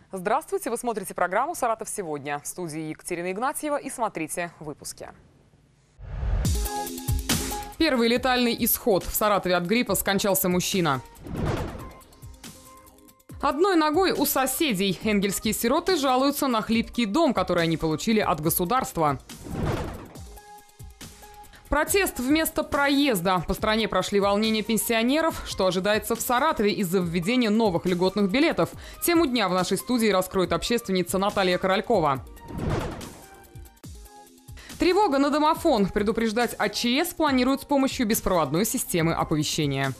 Здравствуйте! Вы смотрите программу «Саратов сегодня». В студии Екатерина Игнатьева, и смотрите выпуски. Первый летальный исход. В Саратове от гриппа скончался мужчина. Одной ногой у соседей. Энгельские сироты жалуются на хлипкий дом, который они получили от государства. Протест вместо проезда. По стране прошли волнения пенсионеров. Что ожидается в Саратове из-за введения новых льготных билетов? Тему дня в нашей студии раскроет общественница Наталья Королькова. Тревога на домофон. Предупреждать о ЧС планируют с помощью беспроводной системы оповещения.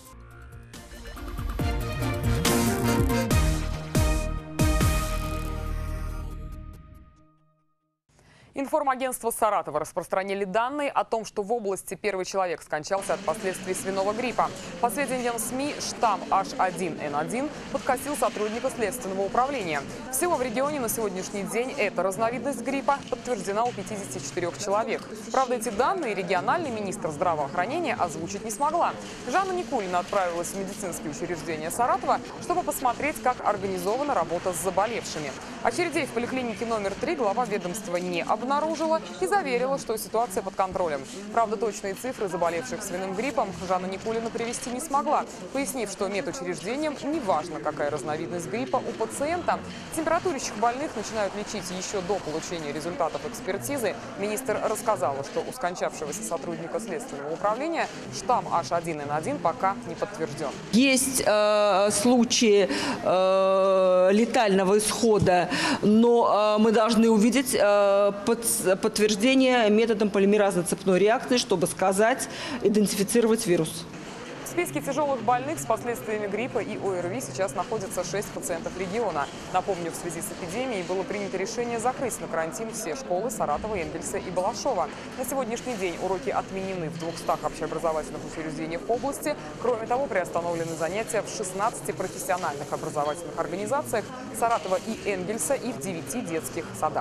Информагентство Саратова распространили данные о том, что в области первый человек скончался от последствий свиного гриппа. По сведениям СМИ, штамм H1N1 подкосил сотрудника Следственного управления. Всего в регионе на сегодняшний день эта разновидность гриппа подтверждена у 54 человек. Правда, эти данные региональный министр здравоохранения озвучить не смогла. Жанна Никулина отправилась в медицинские учреждения Саратова, чтобы посмотреть, как организована работа с заболевшими. Очередей в поликлинике номер 3 глава ведомства не обнаружила и заверила, что ситуация под контролем. Правда, точные цифры заболевших свиным гриппом Жанна Никулина привести не смогла, пояснив, что медучреждениям не важно, какая разновидность гриппа у пациента. Температурящих больных начинают лечить еще до получения результатов экспертизы. Министр рассказала, что у скончавшегося сотрудника Следственного управления штамм H1N1 пока не подтвержден. Есть случаи летального исхода, но мы должны увидеть подтверждение методом полимеразной цепной реакции, чтобы сказать, идентифицировать вирус. В списке тяжелых больных с последствиями гриппа и ОРВИ сейчас находится 6 пациентов региона. Напомню, в связи с эпидемией было принято решение закрыть на карантин все школы Саратова, Энгельса и Балашова. На сегодняшний день уроки отменены в 200 общеобразовательных учреждениях области. Кроме того, приостановлены занятия в 16 профессиональных образовательных организациях Саратова и Энгельса и в 9 детских садах.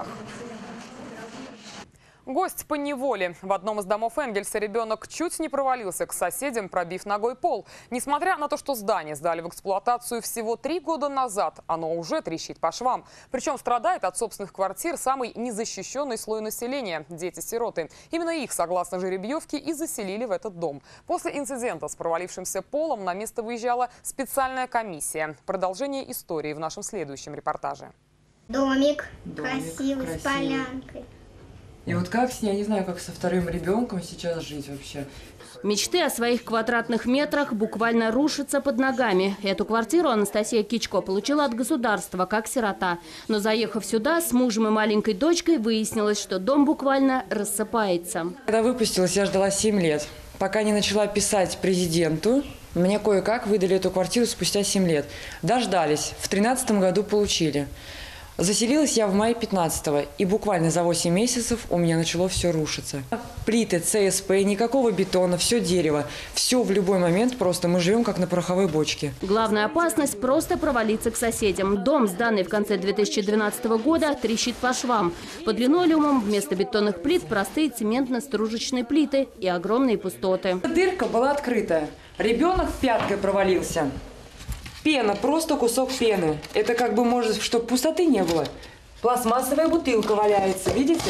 Гость по неволе. В одном из домов Энгельса ребенок чуть не провалился к соседям, пробив ногой пол. Несмотря на то, что здание сдали в эксплуатацию всего 3 года назад, оно уже трещит по швам. Причем страдает от собственных квартир самый незащищенный слой населения – дети-сироты. Именно их, согласно жеребьевке, и заселили в этот дом. После инцидента с провалившимся полом на место выезжала специальная комиссия. Продолжение истории в нашем следующем репортаже. Домик красивый, с полянкой. И вот как с ней, я не знаю, как со вторым ребенком сейчас жить вообще. Мечты о своих квадратных метрах буквально рушатся под ногами. Эту квартиру Анастасия Кичко получила от государства, как сирота. Но заехав сюда с мужем и маленькой дочкой, выяснилось, что дом буквально рассыпается. Когда выпустилась, я ждала 7 лет. Пока не начала писать президенту, мне кое-как выдали эту квартиру спустя 7 лет. Дождались, в 2013 году получили. Заселилась я в мае 15-го, и буквально за 8 месяцев у меня начало все рушиться. Плиты, ЦСП, никакого бетона, все дерево. Все в любой момент, просто мы живем как на пороховой бочке. Главная опасность – просто провалиться к соседям. Дом, сданный в конце 2012 года, трещит по швам. Под линолеумом вместо бетонных плит простые цементно-стружечные плиты и огромные пустоты. Дырка была открытая. Ребенок пяткой провалился. Пена, просто кусок пены. Это как бы может, чтобы пустоты не было. Пластмассовая бутылка валяется, видите?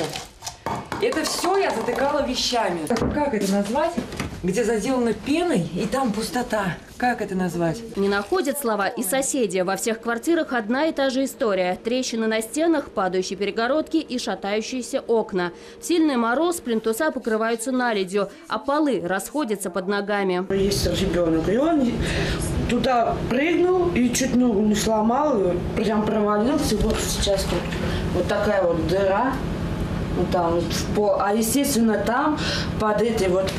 Это все я затыкала вещами. Как это назвать? Где заделано пеной и там пустота. Как это назвать? Не находят слова и соседи. Во всех квартирах одна и та же история. Трещины на стенах, падающие перегородки и шатающиеся окна. В сильный мороз плинтуса покрываются наледью, а полы расходятся под ногами. Есть ребенок, и он туда прыгнул и чуть ногу не сломал, и прям провалился. Вот сейчас тут вот такая вот дыра. Вот там вот в пол. А естественно там под этой вот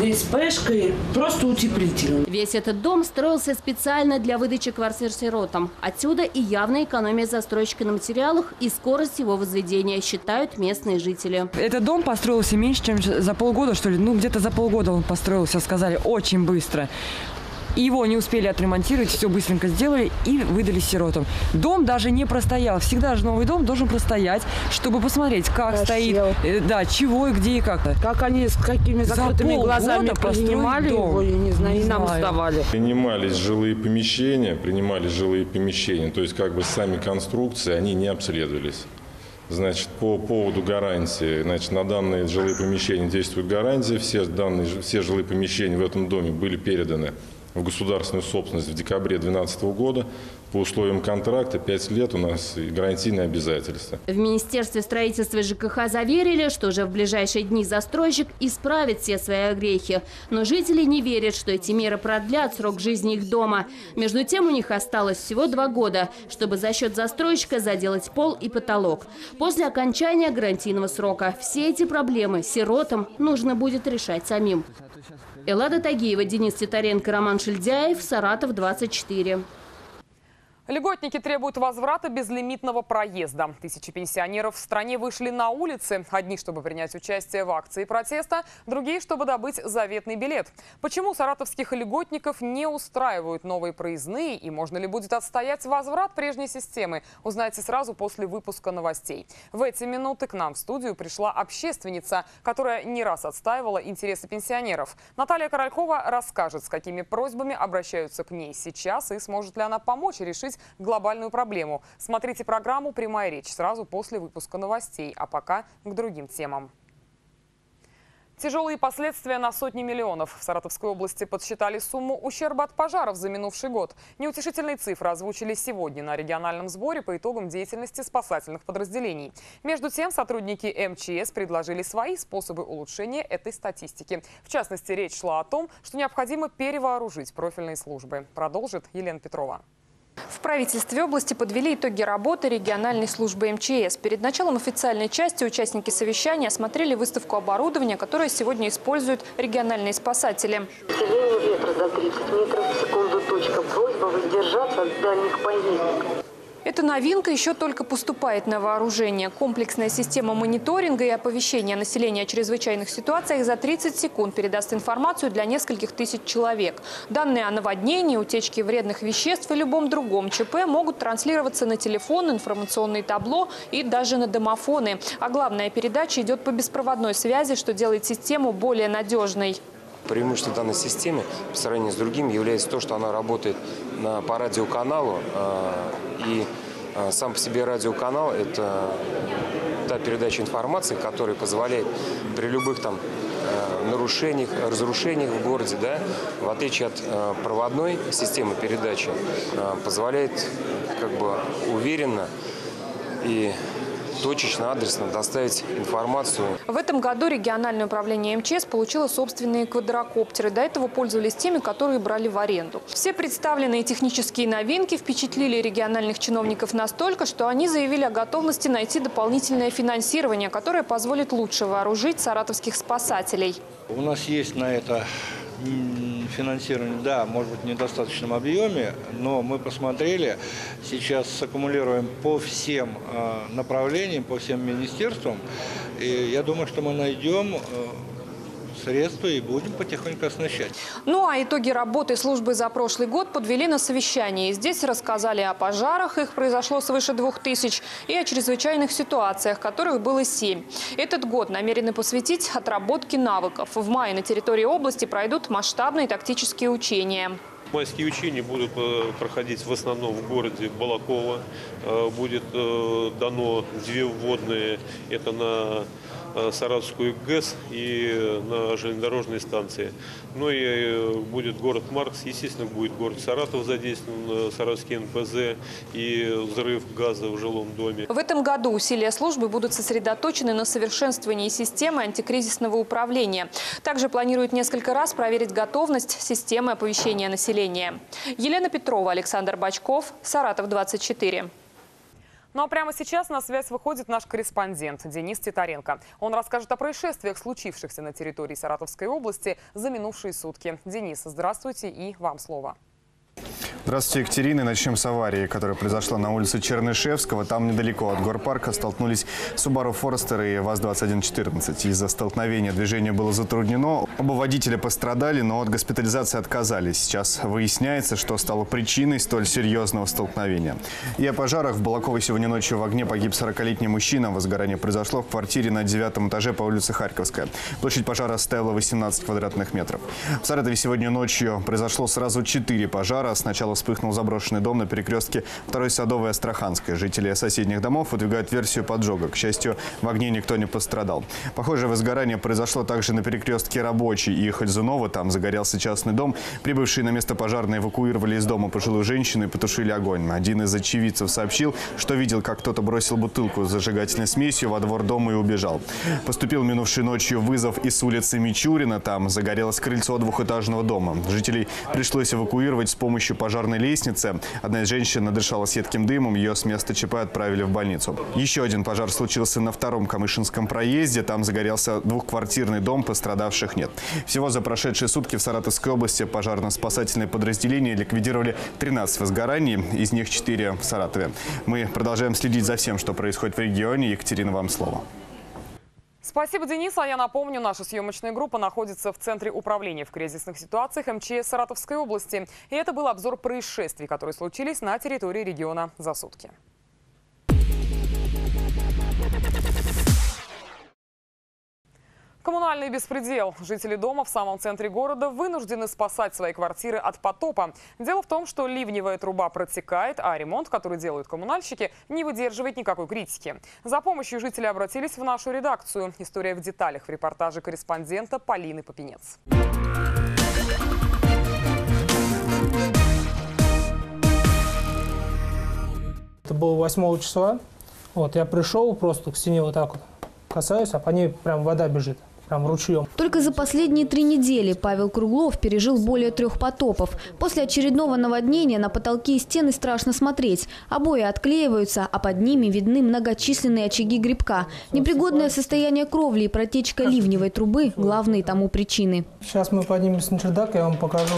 ДСПшкой просто утеплительный. Весь этот дом строился специально для выдачи квартир сиротам. Отсюда и явная экономия застройщика на материалах и скорость его возведения, считают местные жители. Этот дом построился меньше, чем за полгода, что ли. Ну, где-то за полгода он построился, сказали, очень быстро. И его не успели отремонтировать, все быстренько сделали и выдали сиротам. Дом даже не простоял. Всегда же новый дом должен простоять, чтобы посмотреть, как стоит, да, чего и где и как. Как они с какими закрытыми глазами принимали его, я не знаю, и нам сдавали. Принимались жилые помещения, то есть как бы сами конструкции, они не обследовались. Значит, по поводу гарантии, значит, на данные жилые помещения действует гарантия, все жилые помещения в этом доме были переданы в государственную собственность в декабре 2012 года. По условиям контракта 5 лет у нас гарантийные обязательства. В Министерстве строительства и ЖКХ заверили, что уже в ближайшие дни застройщик исправит все свои огрехи. Но жители не верят, что эти меры продлят срок жизни их дома. Между тем у них осталось всего 2 года, чтобы за счет застройщика заделать пол и потолок. После окончания гарантийного срока все эти проблемы сиротам нужно будет решать самим. Эллада Тагиева, Денис Титаренко, Роман Шильдяев, Саратов, 24. Льготники требуют возврата безлимитного проезда. Тысячи пенсионеров в стране вышли на улицы. Одни, чтобы принять участие в акции протеста, другие, чтобы добыть заветный билет. Почему саратовских льготников не устраивают новые проездные и можно ли будет отстоять возврат прежней системы, узнаете сразу после выпуска новостей. В эти минуты к нам в студию пришла общественница, которая не раз отстаивала интересы пенсионеров. Наталья Королькова расскажет, с какими просьбами обращаются к ней сейчас и сможет ли она помочь решить глобальную проблему. Смотрите программу «Прямая речь» сразу после выпуска новостей. А пока к другим темам. Тяжелые последствия на сотни миллионов. В Саратовской области подсчитали сумму ущерба от пожаров за минувший год. Неутешительные цифры озвучили сегодня на региональном сборе по итогам деятельности спасательных подразделений. Между тем, сотрудники МЧС предложили свои способы улучшения этой статистики. В частности, речь шла о том, что необходимо перевооружить профильные службы. Продолжит Елена Петрова. В правительстве области подвели итоги работы региональной службы МЧС. Перед началом официальной части участники совещания осмотрели выставку оборудования, которое сегодня используют региональные спасатели. Движение ветра до 30 метров в секунду. Точка. Просьба воздержаться от дальних поездок. Эта новинка еще только поступает на вооружение. Комплексная система мониторинга и оповещения населения о чрезвычайных ситуациях за 30 секунд передаст информацию для нескольких тысяч человек. Данные о наводнении, утечке вредных веществ и любом другом ЧП могут транслироваться на телефон, информационные табло и даже на домофоны. А главная передача идет по беспроводной связи, что делает систему более надежной. Преимущество данной системы по сравнению с другими является то, что она работает по радиоканалу. И сам по себе радиоканал – это та передача информации, которая позволяет при любых нарушениях, разрушениях в городе, в отличие от проводной системы передачи, позволяет уверенно и точечно, адресно доставить информацию. В этом году региональное управление МЧС получило собственные квадрокоптеры. До этого пользовались теми, которые брали в аренду. Все представленные технические новинки впечатлили региональных чиновников настолько, что они заявили о готовности найти дополнительное финансирование, которое позволит лучше вооружить саратовских спасателей. У нас есть на это финансирование, да, может быть, в недостаточном объеме, но мы посмотрели, сейчас саккумулируем по всем направлениям, по всем министерствам, и я думаю, что мы найдем средства и будем потихоньку оснащать. Ну а итоги работы службы за прошлый год подвели на совещании. Здесь рассказали о пожарах, их произошло свыше 2000, и о чрезвычайных ситуациях, которых было 7. Этот год намерены посвятить отработке навыков. В мае на территории области пройдут масштабные тактические учения. Майские учения будут проходить в основном в городе Балаково. Будет дано 2 вводные, это на Саратовскую ГЭС и на железнодорожные станции. Ну и будет город Маркс, естественно, будет город Саратов задействован, Саратовский НПЗ и взрыв газа в жилом доме. В этом году усилия службы будут сосредоточены на совершенствовании системы антикризисного управления. Также планируют несколько раз проверить готовность системы оповещения населения. Елена Петрова, Александр Бачков, Саратов, 24. Ну а прямо сейчас на связь выходит наш корреспондент Денис Титаренко. Он расскажет о происшествиях, случившихся на территории Саратовской области за минувшие сутки. Денис, здравствуйте и вам слово. Здравствуйте, Екатерина. Начнем с аварии, которая произошла на улице Чернышевского. Там недалеко от горпарка столкнулись Subaru Forester и ВАЗ-2114. Из-за столкновения движение было затруднено. Оба водителя пострадали, но от госпитализации отказались. Сейчас выясняется, что стало причиной столь серьезного столкновения. И о пожарах. В Балаково сегодня ночью в огне погиб 40-летний мужчина. Возгорание произошло в квартире на 9-м этаже по улице Харьковская. Площадь пожара составила 18 квадратных метров. В Саратове сегодня ночью произошло сразу 4 пожара. Сначала вспыхнул заброшенный дом на перекрестке 2-й Садовой и Астраханской. Жители соседних домов выдвигают версию поджога. К счастью, в огне никто не пострадал. Похожее возгорание произошло также на перекрестке Рабочий и Хользунова. Там загорелся частный дом. Прибывшие на место пожарные эвакуировали из дома пожилую женщину и потушили огонь. Один из очевидцев сообщил, что видел, как кто-то бросил бутылку с зажигательной смесью во двор дома и убежал. Поступил минувшей ночью вызов из улицы Мичурина. Там загорелось крыльцо двухэтажного дома. Жителей пришлось эвакуировать с помощью пожарной лестницы. Одна из женщин надышалась едким дымом. Ее с места ЧП отправили в больницу. Еще один пожар случился на 2-м Камышинском проезде. Там загорелся двухквартирный дом. Пострадавших нет. Всего за прошедшие сутки в Саратовской области пожарно-спасательные подразделения ликвидировали 13 возгораний. Из них 4 в Саратове. Мы продолжаем следить за всем, что происходит в регионе. Екатерина, вам слово. Спасибо, Денис. А я напомню, наша съемочная группа находится в Центре управления в кризисных ситуациях МЧС Саратовской области. И это был обзор происшествий, которые случились на территории региона за сутки. Коммунальный беспредел. Жители дома в самом центре города вынуждены спасать свои квартиры от потопа. Дело в том, что ливневая труба протекает, а ремонт, который делают коммунальщики, не выдерживает никакой критики. За помощью жители обратились в нашу редакцию. История в деталях в репортаже корреспондента Полины Попенец. Это было 8 числа. Я пришел, просто к стене вот так вот касаюсь, а по ней прям вода бежит. Прям ручьем. Только за последние 3 недели Павел Круглов пережил более 3 потопов. После очередного наводнения на потолки и стены страшно смотреть. Обои отклеиваются, а под ними видны многочисленные очаги грибка. Непригодное состояние кровли и протечка ливневой трубы – главные тому причины. Сейчас мы поднимемся на чердак, я вам покажу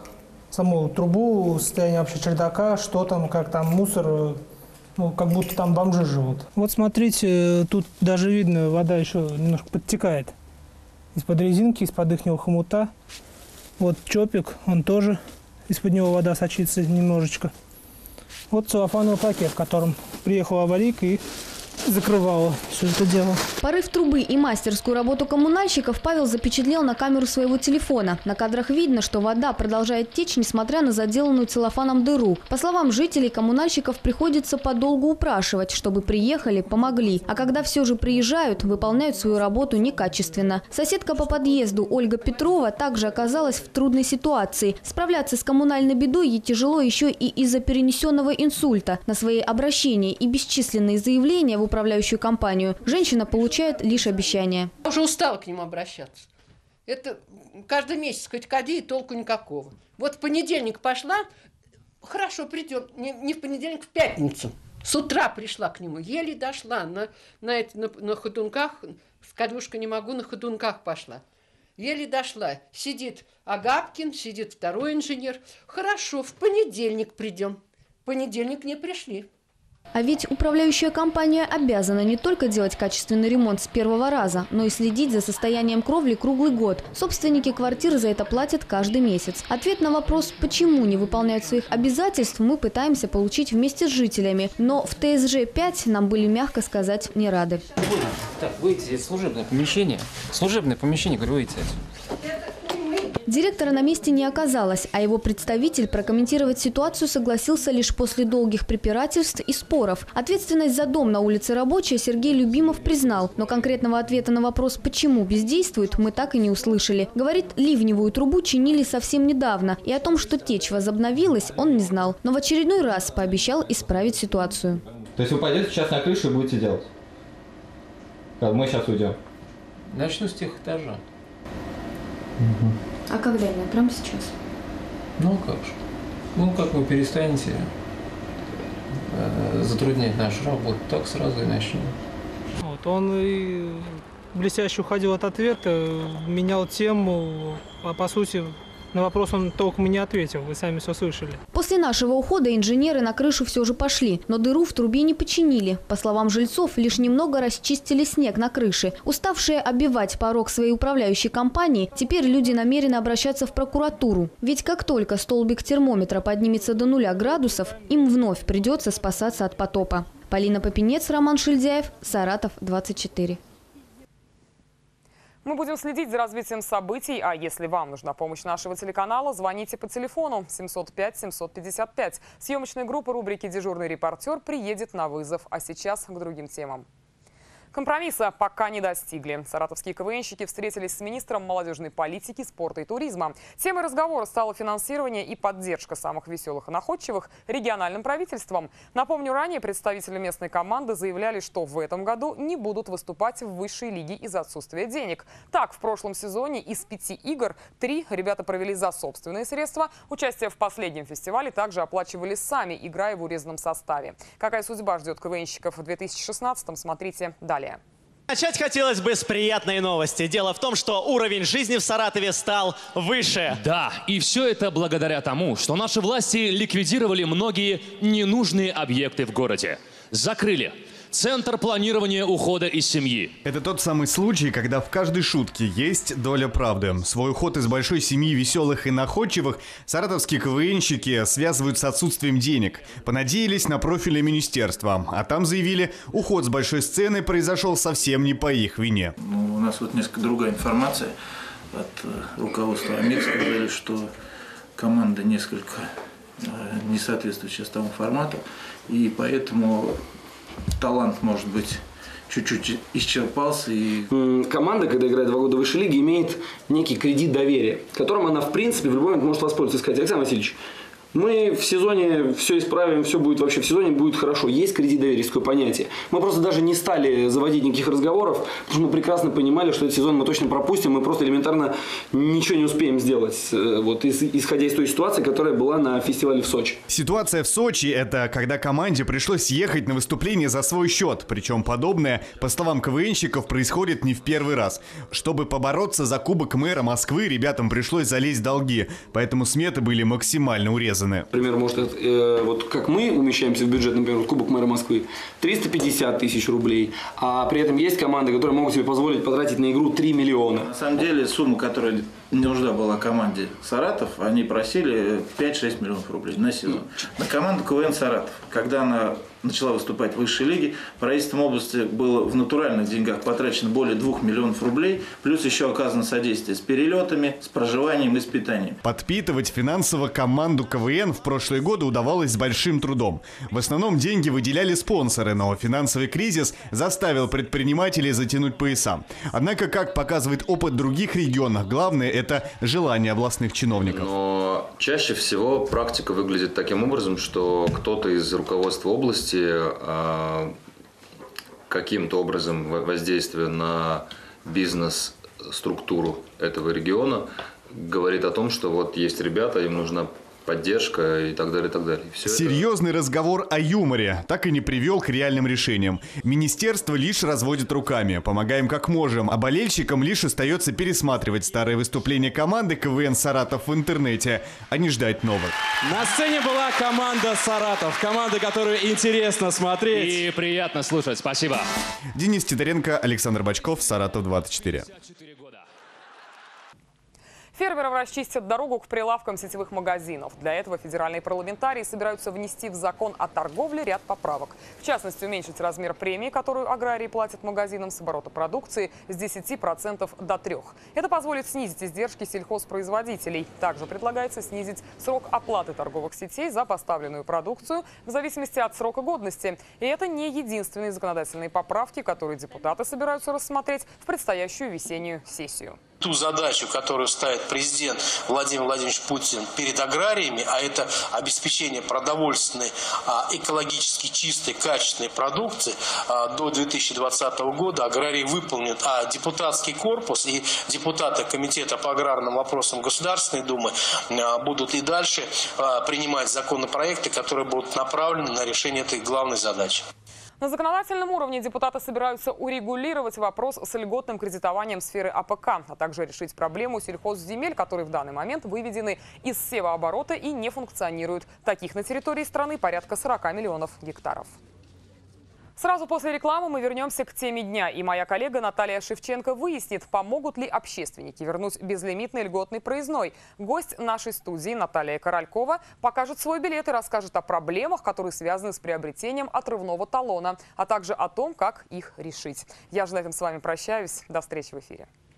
саму трубу, состояние вообще чердака, что там, как там мусор. Как будто там бомжи живут. Вот смотрите, тут даже видно, вода еще немножко подтекает. Из-под резинки, из-под ихнего хомута. Вот чопик, он тоже, из-под него вода сочится немножечко. Вот целлофановый пакет, в котором приехала аварийка и закрывала все это дело. Порыв трубы и мастерскую работу коммунальщиков Павел запечатлел на камеру своего телефона. На кадрах видно, что вода продолжает течь, несмотря на заделанную целлофаном дыру. По словам жителей, коммунальщиков приходится подолгу упрашивать, чтобы приехали, помогли. А когда все же приезжают, выполняют свою работу некачественно. Соседка по подъезду Ольга Петрова также оказалась в трудной ситуации. Справляться с коммунальной бедой ей тяжело еще и из-за перенесенного инсульта. На свои обращения и бесчисленные заявления в управляющую компанию женщина получает лишь обещания. Я уже устала к ним обращаться. Это каждый месяц хоть ходи, и толку никакого. Вот в понедельник пошла, хорошо, придем, не в понедельник, в пятницу. С утра пришла к нему, еле дошла, на ходунках, с кадушкой не могу, на ходунках пошла. Еле дошла. Сидит Агапкин, сидит второй инженер. Хорошо, в понедельник придем. В понедельник не пришли. А ведь управляющая компания обязана не только делать качественный ремонт с первого раза, но и следить за состоянием кровли круглый год. Собственники квартиры за это платят каждый месяц. Ответ на вопрос, почему не выполняют своих обязательств, мы пытаемся получить вместе с жителями. Но в ТСЖ-5 нам были, мягко сказать, не рады. Так, выйдите, это служебное помещение. Служебное помещение, говорю, выйдите. Директора на месте не оказалось, а его представитель прокомментировать ситуацию согласился лишь после долгих препирательств и споров. Ответственность за дом на улице Рабочая Сергей Любимов признал, но конкретного ответа на вопрос, почему бездействует, мы так и не услышали. Говорит, ливневую трубу чинили совсем недавно, и о том, что течь возобновилась, он не знал. Но в очередной раз пообещал исправить ситуацию. То есть вы пойдете сейчас на крышу и будете делать? Мы сейчас уйдем. Начну с тех этажа. А когда именно? Прямо сейчас? Ну как же. Ну как вы перестанете затруднять нашу работу, так сразу и начнем. Он и блестяще уходил от ответа, менял тему, а по сути На вопрос он толком и не ответил, вы сами все слышали. После нашего ухода инженеры на крышу все же пошли, но дыру в трубе не починили. По словам жильцов, лишь немного расчистили снег на крыше. Уставшие оббивать порог своей управляющей компании, теперь люди намерены обращаться в прокуратуру. Ведь как только столбик термометра поднимется до 0 градусов, им вновь придется спасаться от потопа. Полина Попенец, Роман Шильдяев, Саратов, 24. Мы будем следить за развитием событий, а если вам нужна помощь нашего телеканала, звоните по телефону 705-755. Съемочная группа рубрики «Дежурный репортер» приедет на вызов. А сейчас к другим темам. Компромисса пока не достигли. Саратовские КВНщики встретились с министром молодежной политики, спорта и туризма. Темой разговора стало финансирование и поддержка самых веселых и находчивых региональным правительством. Напомню, ранее представители местной команды заявляли, что в этом году не будут выступать в высшей лиге из-за отсутствия денег. Так, в прошлом сезоне из 5 игр 3 ребята провели за собственные средства. Участие в последнем фестивале также оплачивали сами, играя в урезанном составе. Какая судьба ждет КВНщиков в 2016-м, смотрите далее. Начать хотелось бы с приятной новости. Дело в том, что уровень жизни в Саратове стал выше. Да, и все это благодаря тому, что наши власти ликвидировали многие ненужные объекты в городе. Закрыли Центр планирования ухода из семьи. Это тот самый случай, когда в каждой шутке есть доля правды. Свой уход из большой семьи веселых и находчивых саратовские КВНщики связывают с отсутствием денег. Понадеялись на профильное министерство, а там заявили, уход с большой сцены произошел совсем не по их вине. У нас вот несколько другая информация от руководства АМИК. Сказали, что команда несколько не соответствует сейчас тому формату, и поэтому талант, может быть, чуть-чуть исчерпался. Команда, когда играет 2 года в высшей лиге, имеет некий кредит доверия, которым она, в принципе, в любой момент может воспользоваться и сказать: Александр Васильевич, мы в сезоне все исправим, все будет вообще в сезоне будет хорошо. Есть кредит доверия, есть такое понятие. Мы просто даже не стали заводить никаких разговоров, потому что мы прекрасно понимали, что этот сезон мы точно пропустим, мы просто элементарно ничего не успеем сделать, вот, исходя из той ситуации, которая была на фестивале в Сочи. Ситуация в Сочи – это когда команде пришлось ехать на выступление за свой счет. Причем подобное, по словам КВНщиков, происходит не в первый раз. Чтобы побороться за кубок мэра Москвы, ребятам пришлось залезть в долги, поэтому сметы были максимально урезаны. Например, может, вот как мы умещаемся в бюджет, например, Кубок мэра Москвы, 350 тысяч рублей, а при этом есть команды, которые могут себе позволить потратить на игру 3 миллиона. На самом деле, сумма, которая нужна была команде Саратов, они просили 5-6 миллионов рублей на сезон. На команду КВН Саратов, когда она начала выступать в высшей лиге, правительством области было в натуральных деньгах потрачено более 2 миллионов рублей, плюс еще оказано содействие с перелетами, с проживанием и с питанием. Подпитывать финансово команду КВН в прошлые годы удавалось с большим трудом. В основном деньги выделяли спонсоры, но финансовый кризис заставил предпринимателей затянуть пояса. Однако, как показывает опыт других регионов, главное – это желание областных чиновников. Но чаще всего практика выглядит таким образом, что кто-то из руководства области каким-то образом воздействуя на бизнес-структуру этого региона, говорит о том, что вот есть ребята, им нужна поддержка и так далее, и так далее. Серьезный разговор о юморе так и не привел к реальным решениям. Министерство лишь разводит руками. Помогаем как можем, а болельщикам лишь остается пересматривать старые выступления команды КВН «Саратов» в интернете, а не ждать новых. На сцене была команда «Саратов». Команда, которую интересно смотреть. И приятно слушать. Спасибо. Денис Титаренко, Александр Бочков, Саратов 24. Фермерам расчистят дорогу к прилавкам сетевых магазинов. Для этого федеральные парламентарии собираются внести в закон о торговле ряд поправок. В частности, уменьшить размер премии, которую аграрии платят магазинам с оборота продукции, с 10% до 3%. Это позволит снизить издержки сельхозпроизводителей. Также предлагается снизить срок оплаты торговых сетей за поставленную продукцию в зависимости от срока годности. И это не единственные законодательные поправки, которые депутаты собираются рассмотреть в предстоящую весеннюю сессию. Ту задачу, которую ставит президент Владимир Владимирович Путин перед аграриями, а это обеспечение продовольственной, экологически чистой, качественной продукции, до 2020 года аграрии выполнят, а депутатский корпус и депутаты Комитета по аграрным вопросам Государственной Думы будут и дальше принимать законопроекты, которые будут направлены на решение этой главной задачи. На законодательном уровне депутаты собираются урегулировать вопрос с льготным кредитованием сферы АПК, а также решить проблему сельхозземель, которые в данный момент выведены из севооборота и не функционируют. Таких на территории страны порядка 40 миллионов гектаров. Сразу после рекламы мы вернемся к теме дня. И моя коллега Наталья Шевченко выяснит, помогут ли общественники вернуть безлимитный льготный проездной. Гость нашей студии Наталья Королькова покажет свой билет и расскажет о проблемах, которые связаны с приобретением отрывного талона, а также о том, как их решить. Я же на этом с вами прощаюсь. До встречи в эфире.